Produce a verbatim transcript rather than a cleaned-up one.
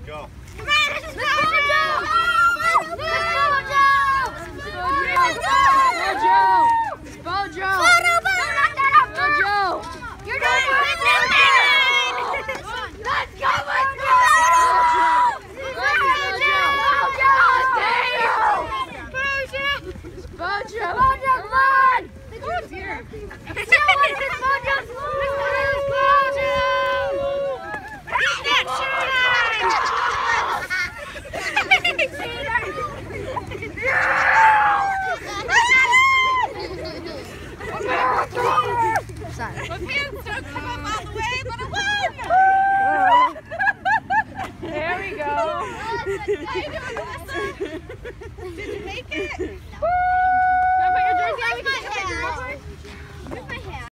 Go. Come on, this is Bojo! Bojo! Bojo! Bojo! You're doing it! Let's go, Bojo! Bojo! Bojo, come on! Who's here? It's Bojo's Bojo! Eat that My pants don't come up all the way, but I won! There we go.